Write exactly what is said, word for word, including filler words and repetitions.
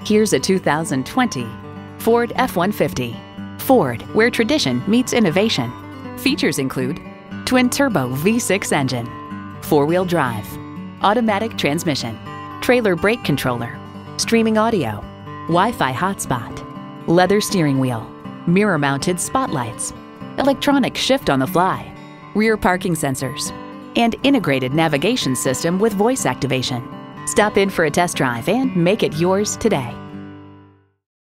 Here's a two thousand twenty Ford F one fifty. Ford, where tradition meets innovation. Features include twin-turbo V six engine, four-wheel drive, automatic transmission, trailer brake controller, streaming audio, Wi-Fi hotspot, leather steering wheel, mirror-mounted spotlights, electronic shift on the fly, rear parking sensors, and integrated navigation system with voice activation. Stop in for a test drive and make it yours today.